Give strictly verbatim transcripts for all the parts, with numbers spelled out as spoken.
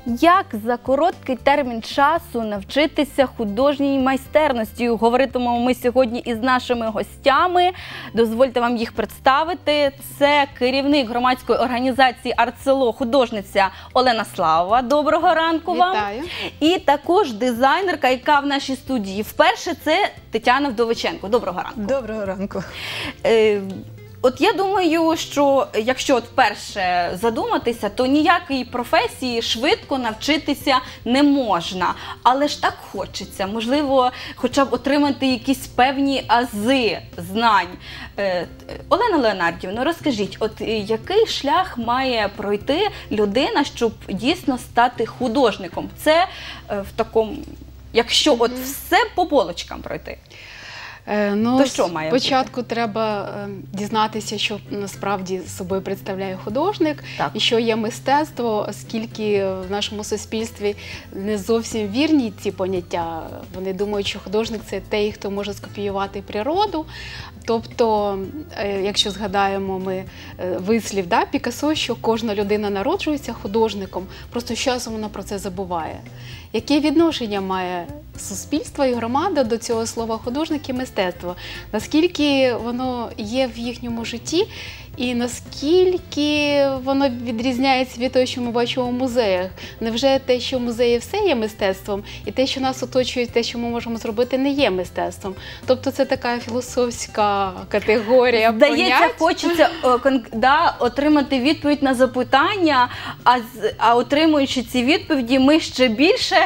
Як за короткий термін часу навчитися художній майстерності? Говоритимемо ми сьогодні із нашими гостями. Дозвольте вам їх представити. Це керівник громадської організації «Артсело», художниця Олена Славова. Доброго ранку вам. Вітаю. І також дизайнерка, яка в нашій студії вперше, це Тетяна Вдовиченко. Доброго ранку. Доброго ранку. Е, От я думаю, що якщо от вперше задуматися, то ніякої професії швидко навчитися не можна. Але ж так хочеться, можливо, хоча б отримати якісь певні ази знань. Е, Олена Леонардівна, розкажіть, от який шлях має пройти людина, щоб дійсно стати художником? Це е, в такому, якщо от все по полочкам пройти. Е, ну, то що має спочатку бути? Треба е, дізнатися, що насправді собою представляє художник, так. і що є мистецтво, оскільки в нашому суспільстві не зовсім вірні ці поняття. Вони думають, що художник – це той, хто може скопіювати природу. Тобто, е, якщо згадаємо ми е, вислів да, Пікассо, що кожна людина народжується художником, просто з часом вона про це забуває. Яке відношення має суспільство і громада до цього слова художник і мистецтво? Наскільки воно є в їхньому житті і наскільки воно відрізняється від того, що ми бачимо в музеях? Невже те, що в музеї все є мистецтвом, і те, що нас оточує, те, що ми можемо зробити, не є мистецтвом? Тобто це така філософська категорія понять. Здається, хочеться да, отримати відповідь на запитання, а, а отримуючи ці відповіді, ми ще більше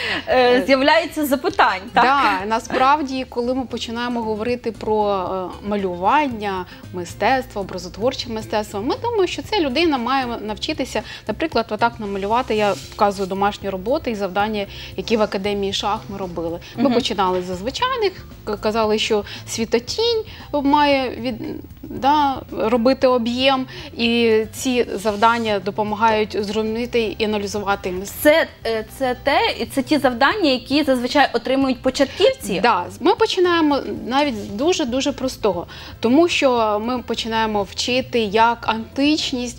е, з'являється запитань. Так, да, насправді, коли ми починаємо говорити про е, малювання, мистецтво, образотворче мистецтво, ми думаємо, що ця людина має навчитися, наприклад, отак намалювати. Я вказую домашні роботи і завдання, які в Академії шах ми робили. Ми угу. починали з звичайних, казали, що світотінь має від, да, робити об'єм, і ці завдання допомагають зрозуміти і аналізувати мистецтво. Це, це те, і це ті завдання, які зазвичай отримують початківці? Да, ми починаємо навіть з дуже-дуже простого, тому що ми починаємо вчити, як античність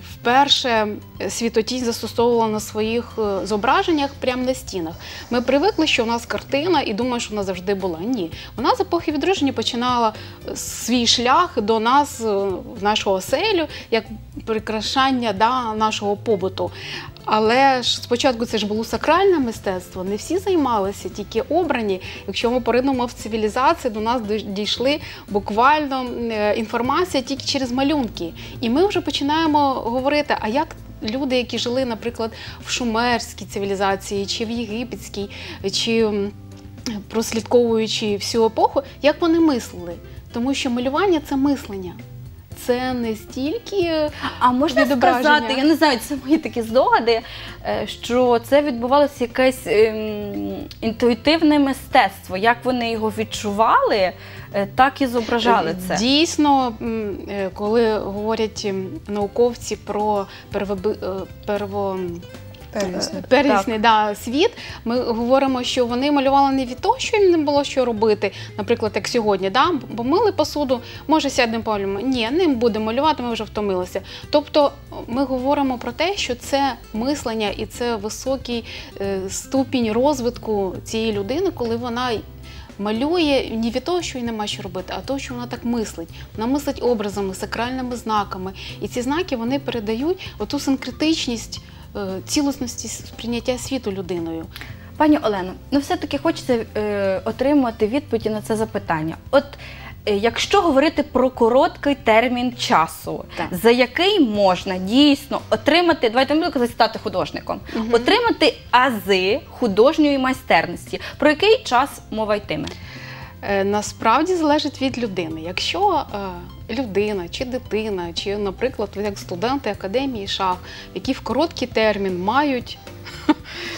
вперше світотінь застосовувала на своїх зображеннях прямо на стінах. Ми привикли, що у нас картина, і думаємо, що вона завжди була. Ні. Вона з епохи відродження починала свій шлях до нас, в нашу оселю, як прикрашання да, нашого побуту. Але ж спочатку це ж було сакральне мистецтво, не всі займалися, тільки обрані. Якщо ми поринемо в цивілізацію, до нас дійшли буквально інформація тільки через малюнки. І ми вже починаємо говорити, а як люди, які жили, наприклад, в шумерській цивілізації, чи в єгипетській, чи прослідковуючи всю епоху, як вони мислили? Тому що малювання – це мислення. Це не стільки А можна сказати, я не знаю, це мої такі здогади, що це відбувалося якесь ем, інтуїтивне мистецтво. Як вони його відчували, так і зображали це. Дійсно, коли говорять науковці про перво... перво... Первісний, Первісний да, світ, ми говоримо, що вони малювали не від того, що їм не було що робити, наприклад, як сьогодні, да? Бо мили посуду, може сядемо полюємо. Ні, не будемо малювати, ми вже втомилися. Тобто ми говоримо про те, що це мислення і це високий е, ступінь розвитку цієї людини, коли вона малює не від того, що їй нема що робити, а того, що вона так мислить. Вона мислить образами, сакральними знаками. І ці знаки, вони передають оту синкретичність, цілісності сприйняття світу людиною. Пані Олено, ну все-таки хочеться е, отримати відповіді на це запитання. От е, якщо говорити про короткий термін часу, так. за який можна дійсно отримати, давайте ми будемо казати, стати художником, угу. отримати ази художньої майстерності, про який час мова йтиме? Е, насправді залежить від людини. Якщо е, людина чи дитина, чи, наприклад, як студенти Академії шах, які в короткий термін мають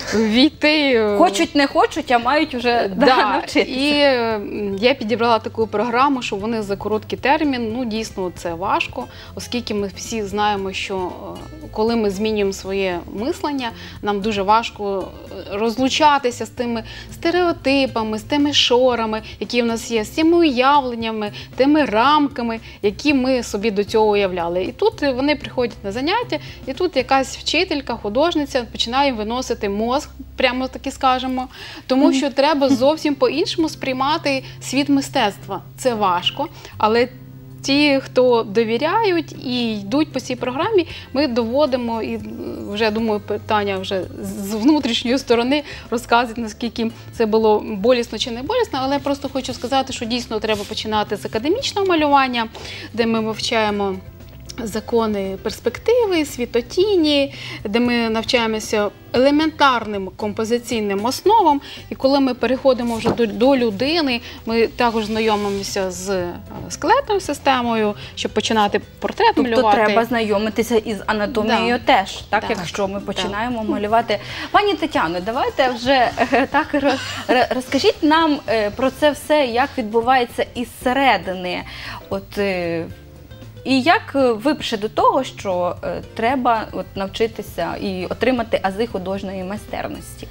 війти. Хочуть, не хочуть, а мають вже да, Да, навчитися. і е, я підібрала таку програму, що вони за короткий термін, ну дійсно це важко, оскільки ми всі знаємо, що е, коли ми змінюємо своє мислення, нам дуже важко розлучатися з тими стереотипами, з тими шорами, які в нас є, з тими уявленнями, тими рамками, які ми собі до цього уявляли. І тут вони приходять на заняття, і тут якась вчителька, художниця починає виносити мозг, прямо таки скажемо, тому що треба зовсім по-іншому сприймати світ мистецтва. Це важко, але ті, хто довіряють і йдуть по цій програмі, ми доводимо, і вже, думаю, питання вже з внутрішньої сторони розказують, наскільки це було болісно чи не болісно, але я просто хочу сказати, що дійсно треба починати з академічного малювання, де ми вивчаємо закони перспективи, світотіні, де ми навчаємося елементарним композиційним основам. І коли ми переходимо вже до, до людини, ми також знайомимося з скелетною системою, щоб починати портрет тобто малювати. Треба знайомитися із анатомією Да. теж, так, Так. якщо ми починаємо так. малювати. Пані Тетяно, давайте вже е, так роз- розкажіть нам е, про це все, як відбувається із середини. От, е, і як ви прийшли до того, що е, треба от, навчитися і отримати ази художньої майстерності?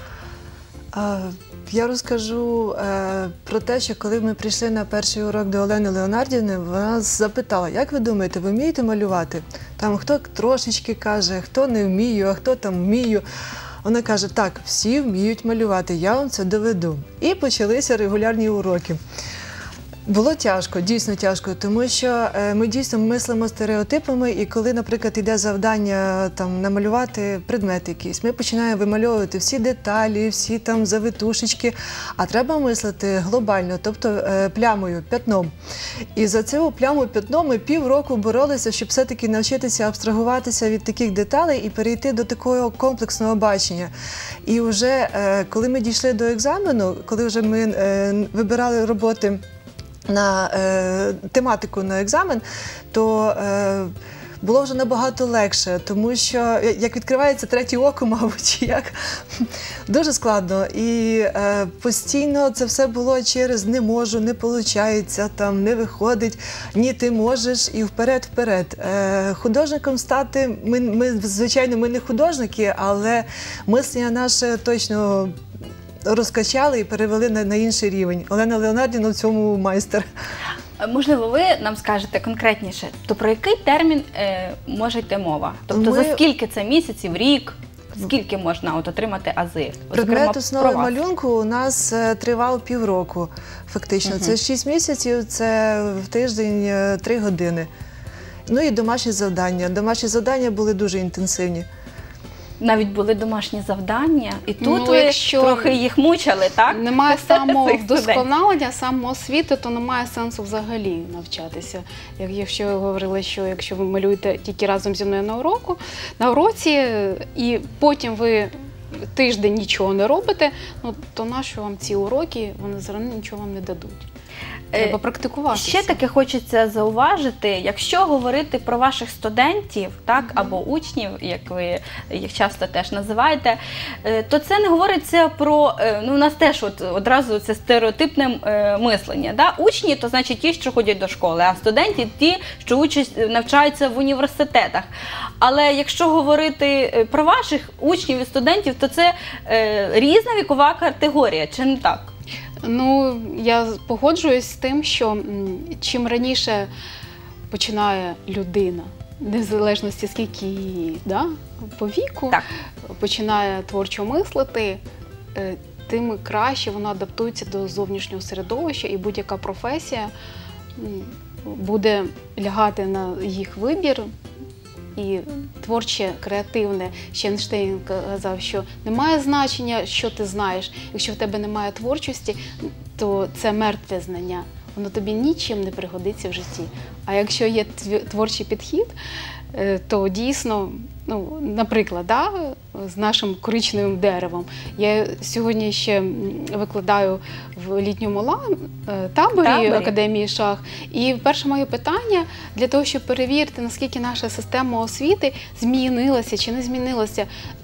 А, Я розкажу е, про те, що коли ми прийшли на перший урок до Олени Леонардівни, вона нас запитала, як ви думаєте, ви вмієте малювати? Там хто трошечки каже, хто не вмію, а хто там вмію. Вона каже, так, всі вміють малювати, я вам це доведу. І почалися регулярні уроки. Було тяжко, дійсно тяжко, тому що е, ми дійсно мислимо стереотипами, і коли, наприклад, йде завдання там, намалювати предмет якийсь, ми починаємо вимальовувати всі деталі, всі там завитушечки, а треба мислити глобально, тобто е, плямою, п'ятном. І за цю пляму п'ятно ми півроку боролися, щоб все-таки навчитися абстрагуватися від таких деталей і перейти до такого комплексного бачення. І вже е, коли ми дійшли до екзамену, коли вже ми е, вибирали роботи на е, тематику на екзамен, то е, було вже набагато легше, тому що як відкривається третє око, мабуть, як дуже складно. І е, постійно це все було через «не можу», «не виходить», там, «не виходить», «ні, ти можеш» і вперед-вперед. Е, художником стати, ми, ми, звичайно, ми не художники, але мислення наше точно розкачали і перевели на, на інший рівень. Олена Леонардівна в цьому майстер. Можливо, ви нам скажете конкретніше, то про який термін е, може йти мова? Тобто Ми... за скільки це місяців, рік, скільки можна от, отримати ази? Предмет основи малюнку у нас е, тривав півроку, фактично. Угу. Це шість місяців, це в тиждень е, три години. Ну і домашні завдання. Домашні завдання були дуже інтенсивні. Навіть були домашні завдання, і тут ну, ви якщо трохи їх мучили, так? Немає самовдосконалення, самоосвіти, то немає сенсу взагалі навчатися. Як якщо ви говорили, що якщо ви малюєте тільки разом зі мною на уроку, на уроці, і потім ви тиждень нічого не робите, ну, то нащо вам ці уроки, вони все одно нічого вам не дадуть. Треба практикуватися. Ще таке хочеться зауважити, якщо говорити про ваших студентів, так, mm-hmm. або учнів, як ви їх часто теж називаєте, то це не говориться про, ну у нас теж от одразу це стереотипне е, мислення. Да? Учні, то значить ті, що ходять до школи, а студенти ті, що учать, навчаються в університетах. Але якщо говорити про ваших учнів і студентів, то це е, різна вікова категорія, чи не так? Ну, я погоджуюсь з тим, що чим раніше починає людина, в залежності скільки її, да, по віку, так. починає творчо мислити, тим краще вона адаптується до зовнішнього середовища, і будь-яка професія буде лягати на їх вибір. І творче, креативне, ще Ейнштейн казав, що немає значення, що ти знаєш. Якщо в тебе немає творчості, то це мертве знання. Воно тобі нічим не пригодиться в житті. А якщо є творчий підхід, то дійсно, ну, наприклад, да, з нашим коричневим деревом. Я сьогодні ще викладаю в літньому таборі, таборі Академії шах. І перше моє питання для того, щоб перевірити, наскільки наша система освіти змінилася чи не змінилася.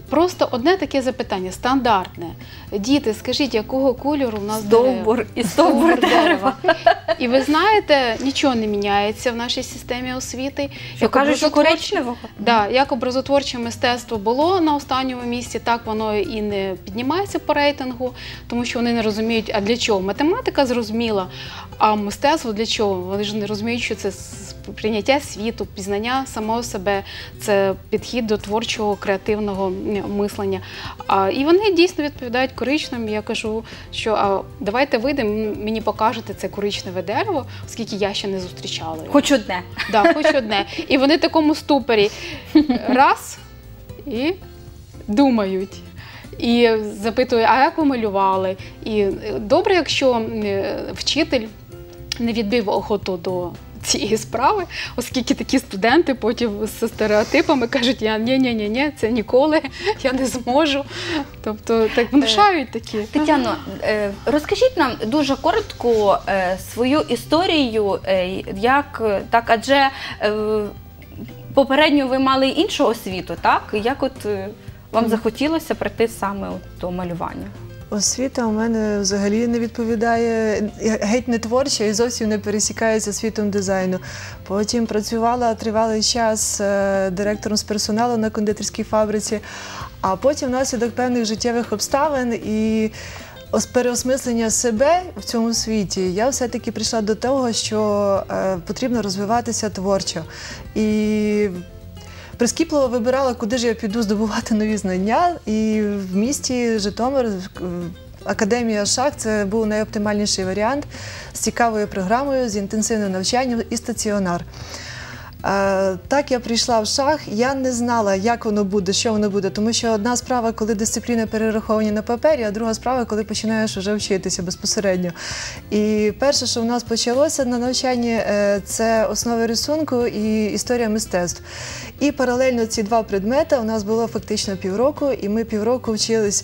просто одне таке запитання, стандартне. Діти, скажіть, якого кольору у нас Стовбур дерева? і стовбур дерева. І ви знаєте, нічого не міняється в нашій системі освіти. Що кажуть, що образотворче- коричневого? Да, як образотворче мистецтво було на останньому місці, так воно і не піднімається по рейтингу, тому що вони не розуміють, а для чого. Математика зрозуміла, а мистецтво для чого? Вони ж не розуміють, що це прийняття світу, пізнання самого себе, це підхід до творчого, креативного мислення. А, і вони дійсно відповідають коричневим. Я кажу, що а, давайте вийдемо, мені покажете це коричневе дерево, оскільки я ще не зустрічала його. Хоч одне. Да, хоч одне. І вони в такому ступорі раз і думають. І запитують, а як ви малювали? І добре, якщо е, вчитель не відбив охоту до цієї справи, оскільки такі студенти потім з стереотипами кажуть, я ні-ні-ні, це ніколи, я не зможу. Тобто так внушають такі. Тетяно, е, розкажіть нам дуже коротко е, свою історію, е, як е, так, адже е, попередньо ви мали іншу освіту, так? Як от е, вам захотілося прийти саме от до малювання? Освіта у мене взагалі не відповідає, геть не творча і зовсім не пересікається з світом дизайну. Потім працювала тривалий час е, директором з персоналу на кондитерській фабриці, а потім внаслідок певних життєвих обставин і ос- переосмислення себе в цьому світі, я все-таки прийшла до того, що е, потрібно розвиватися творчо. І прискіпливо вибирала, куди ж я піду здобувати нові знання, і в місті Житомир Академія шах – це був найоптимальніший варіант з цікавою програмою, з інтенсивним навчанням і стаціонар. Е, Так я прийшла в шах, я не знала, як воно буде, що воно буде, тому що одна справа, коли дисципліни перераховані на папері, а друга справа, коли починаєш вже вчитися безпосередньо. І перше, що в нас почалося на навчанні, е, це основи рисунку і історія мистецтв. І паралельно ці два предмети у нас було фактично півроку, і ми півроку вчились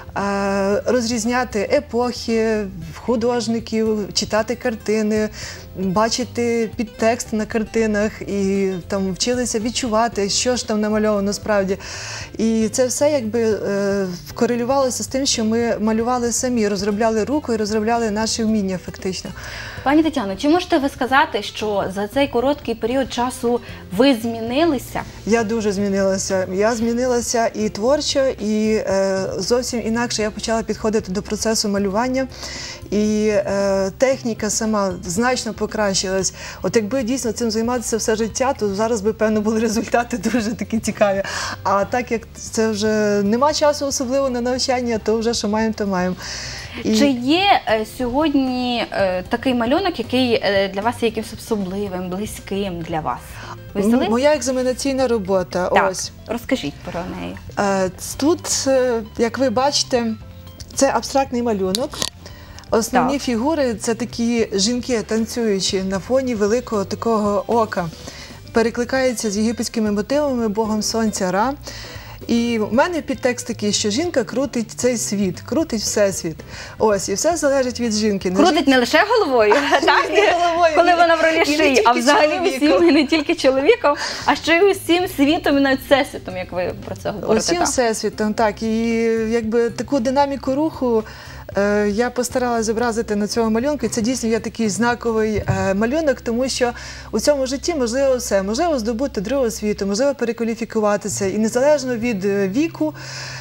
е, розрізняти епохи, художників, читати картини, бачити підтекст на картинах і там вчилися відчувати, що ж там намальовано справді. І це все якби е, корелювалося з тим, що ми малювали самі, розробляли рукою, розробляли наші вміння фактично. Пані Тетяно, чи можете ви сказати, що за цей короткий період часу ви змінилися? Я дуже змінилася. Я змінилася і творчо, і е, зовсім інакше я почала підходити до процесу малювання. І е, техніка сама значно покращилась. От якби дійсно цим займатися все життя, то зараз би, певно, були результати дуже такі цікаві. А так як це вже нема часу особливо на навчання, то вже що маємо, то маємо. І... Чи є е, сьогодні е, такий малюнок, який е, для вас є якимось особливим, близьким для вас? Ви взяли? Моя екзаменаційна робота. Так, Ось. розкажіть про неї. Е, Тут, е, як ви бачите, це абстрактний малюнок. Основні Так. фігури – це такі жінки, танцюючі на фоні великого такого ока. Перекликаються з єгипетськими мотивами, богом сонця Ра. І в мене підтекст такий, що жінка крутить цей світ, крутить всесвіт. Ось, і все залежить від жінки. Не Крутить не лише головою, так? не головою, коли і- вона в ролі і не шиї, тільки а взагалі чоловіком. усім, і не тільки чоловіком, а ще й усім світом і навіть всесвітом, як ви про це говорите. Усім так? всесвітом, так. І якби таку динаміку руху е, я постаралася зобразити на цьому малюнку. І це дійсно є такий знаковий е, малюнок, тому що у цьому житті можливо все. Можливо здобути другу освіту, можливо перекваліфікуватися. І незалежно від е, віку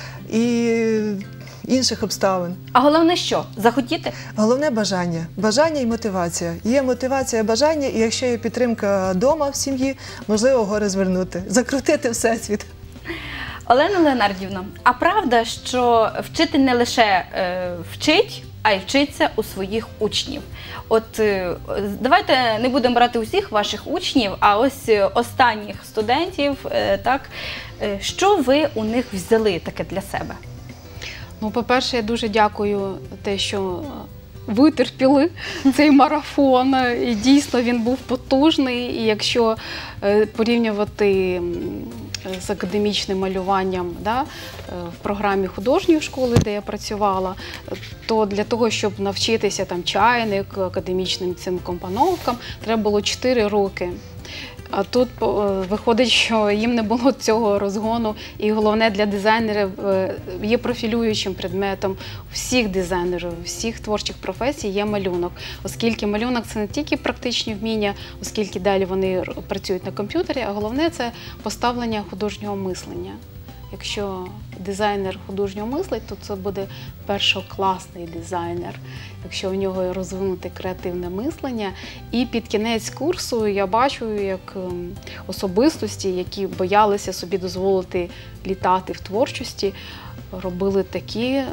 і інших обставин. А головне що? Захотіти? Головне бажання. Бажання і мотивація. Є мотивація, бажання, і якщо є підтримка вдома в сім'ї, можливо гори звернути, закрутити всесвіт. Олена Леонардівна, а правда, що вчитель не лише е, вчить, а й вчиться у своїх учнів? От е, давайте не будемо брати усіх ваших учнів, а ось е, останніх студентів, е, так, е, що ви у них взяли таке для себе? Ну, по-перше, я дуже дякую те, що витерпіли цей марафон. І дійсно він був потужний. І якщо е, порівнювати м, з академічним малюванням, да, е, в програмі художньої школи, де я працювала, то для того, щоб навчитися там чайник, академічним цим компоновкам, треба було чотири роки. А тут е, виходить, що їм не було цього розгону, і головне для дизайнерів е, є профілюючим предметом всіх дизайнерів, всіх творчих професій є малюнок, оскільки малюнок – це не тільки практичні вміння, оскільки далі вони працюють на комп'ютері, а головне – це поставлення художнього мислення. Якщо дизайнер художнього мислить, то це буде першокласний дизайнер, якщо в нього розвинути креативне мислення. І під кінець курсу я бачу, як особистості, які боялися собі дозволити літати в творчості, робили такі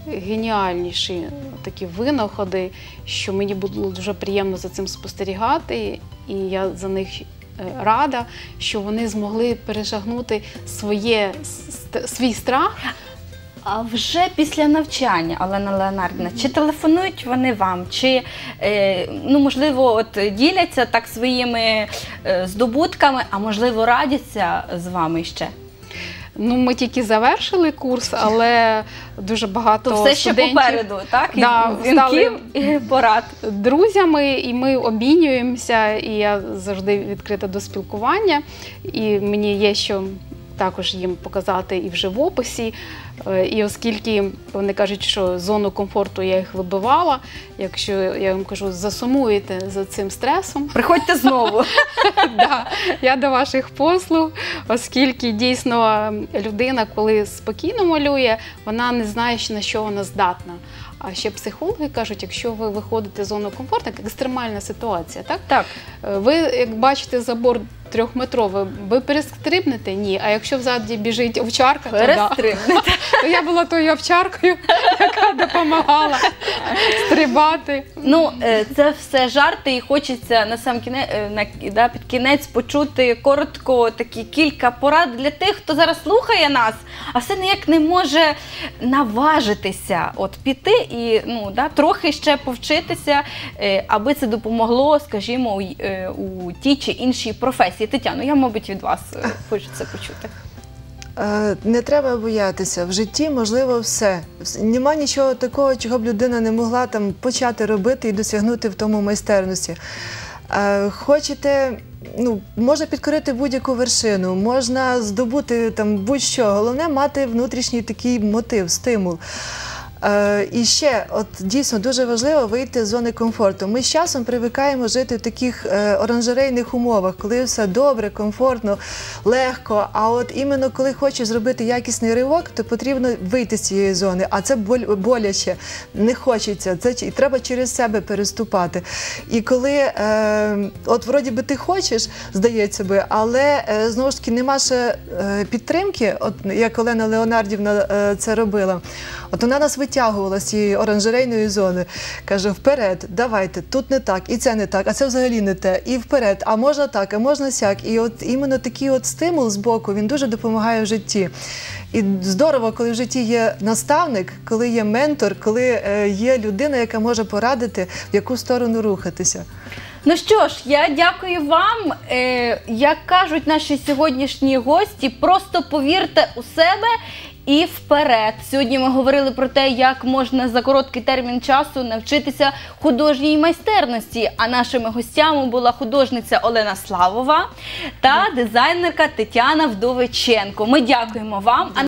геніальніші такі винаходи, що мені було дуже приємно за цим спостерігати, і я за них рада, що вони змогли перешагнути своє, свій страх. А вже після навчання, Олена Леонардівна, чи телефонують вони вам, чи, е, ну, можливо, от діляться так своїми е, здобутками, а можливо, радяться з вами ще? Ну, ми тільки завершили курс, але дуже багато То все ще студентів, попереду, так? да, І дзвінків, і порад. Друзями, і ми обмінюємося, і я завжди відкрита до спілкування, і мені є що також їм показати і в живописі. І оскільки вони кажуть, що зону комфорту я їх вибивала, якщо я вам кажу, засумуєте за цим стресом, приходьте знову. Да, я до ваших послуг, оскільки дійсно людина, коли спокійно малює, вона не знає, на що вона здатна. А ще психологи кажуть, якщо ви виходите з зони комфорту, як екстремальна ситуація, так? Так. Ви, як бачите, забор трьохметровий, ви перестрибнете? Ні. А якщо взаді біжить овчарка, то перестрибнете. Да. То я була тою овчаркою, яка допомагала стрибати. Ну, це все жарти, і хочеться на сам кінець, на, да, під кінець почути коротко такі кілька порад для тих, хто зараз слухає нас, а все ніяк не може наважитися от піти і, ну, да, трохи ще повчитися, аби це допомогло, скажімо, у, у тій чи іншій професії. Тетяно, я, мабуть, від вас хочу це почути. Не треба боятися. В житті можливо все. Нема нічого такого, чого б людина не могла там почати робити і досягнути в тому майстерності. Хочете, ну, можна підкорити будь-яку вершину, можна здобути там будь-що. Головне мати внутрішній такий мотив, стимул. Е, і ще, от дійсно дуже важливо вийти з зони комфорту. Ми з часом привикаємо жити в таких е, оранжерейних умовах, коли все добре, комфортно, легко. А от іменно коли хочеш зробити якісний ривок, то потрібно вийти з цієї зони. А це боль, боляче, не хочеться. Це і треба через себе переступати. І коли, е, от вроді би ти хочеш, здається би, але е, знову ж таки нема ще е, підтримки, от як Олена Леонардівна е, це робила. От вона нас витягувала з цієї оранжерейної зони. Каже, вперед, давайте, тут не так, і це не так, а це взагалі не те, і вперед, а можна так, а можна сяк. І от іменно такий от стимул з боку, він дуже допомагає в житті. І здорово, коли в житті є наставник, коли є ментор, коли є людина, яка може порадити, в яку сторону рухатися. Ну що ж, я дякую вам. Е, як кажуть наші сьогоднішні гості, просто повірте у себе і вперед. Сьогодні ми говорили про те, як можна за короткий термін часу навчитися художній майстерності. А нашими гостями була художниця Олена Славова та дизайнерка Тетяна Вдовиченко. Ми дякуємо вам.